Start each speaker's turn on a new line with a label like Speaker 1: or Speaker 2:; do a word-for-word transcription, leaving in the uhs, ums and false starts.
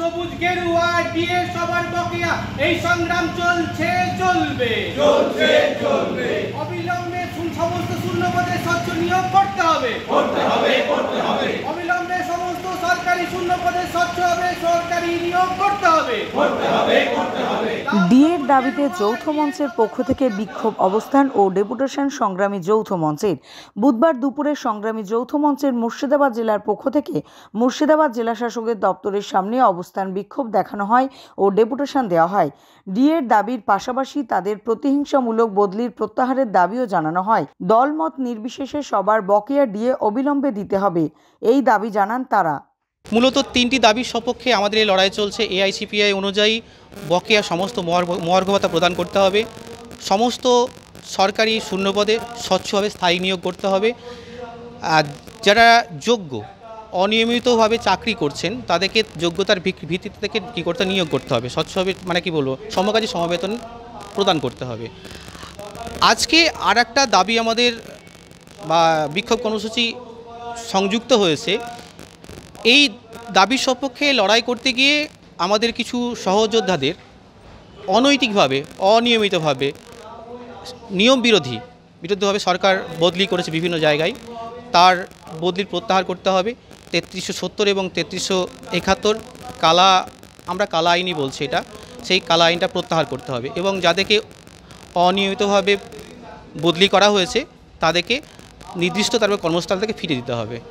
Speaker 1: সবুজ গেরুয়া দিয়ে সবার বকেয়া এই সংগ্রাম চলছে চলবে
Speaker 2: চলছে চলবে
Speaker 1: অবিলম্বে সমস্ত শূন্যপদে স্বচ্ছ নিয়োগ করতে হবে
Speaker 2: করতে হবে করতে হবে
Speaker 1: অবিলম্বে সমস্ত সরকারি শূন্যপদে স্বচ্ছ হবে সরকারি নিয়োগ করতে হবে
Speaker 2: করতে হবে করতে হবে
Speaker 3: ডিএর দাবিতে যৌথ মঞ্চের পক্ষ থেকে বিক্ষোভ অবস্থান ও ডেপুটেশন সংগ্রামী যৌথ মঞ্চের বুধবার দুপুরে সংগ্রামী যৌথ মঞ্চের মুর্শিদাবাদ জেলার পক্ষ থেকে মুর্শিদাবাদ জেলা শাসকের দপ্তরের সামনে অবস্থান বিক্ষোভ দেখানো হয় ও ডেপুটেশন দেওয়া হয়। ডিএর দাবির পাশাপাশি তাদের প্রতিহিংসামূলক বদলির প্রত্যাহারের দাবিও জানানো হয়। দলমত নির্বিশেষে সবার বকেয়া ডিএ অবিলম্বে দিতে হবে এই দাবি জানান তারা।
Speaker 4: মূলত তিনটি দাবির সপক্ষে আমাদের এই লড়াই চলছে। এআইসিপিআই অনুযায়ী বকেয়া সমস্ত মহার্ঘ ভাতা প্রদান করতে হবে, সমস্ত সরকারি শূন্যপদে স্বচ্ছভাবে স্থায়ী নিয়োগ করতে হবে, আর যারা যোগ্য অনিয়মিতভাবে চাকরি করছেন তাদেরকে যোগ্যতার ভিত্তিতে থেকে কী করতে নিয়োগ করতে হবে, স্বচ্ছভাবে মানে কি বলবো সমকাজী সমবেতন প্রদান করতে হবে। আজকে আর একটা দাবি আমাদের বা বিক্ষোভ কর্মসূচি সংযুক্ত হয়েছে। এই দাবির সপক্ষে লড়াই করতে গিয়ে আমাদের কিছু সহযোদ্ধাদের অনৈতিকভাবে অনিয়মিতভাবে নিয়ম বিরোধী বিরুদ্ধভাবে সরকার বদলি করেছে বিভিন্ন জায়গায়, তার বদলির প্রত্যাহার করতে হবে। তেত্রিশশো সত্তর এবং তেত্রিশশো একাত্তর কালা আমরা কালা আইনই বলছি, এটা সেই কালা আইনটা প্রত্যাহার করতে হবে এবং যাদেরকে অনিয়মিতভাবে বদলি করা হয়েছে তাদেরকে নির্দিষ্ট তারপর কর্মস্থল থেকে ফিরিয়ে দিতে হবে।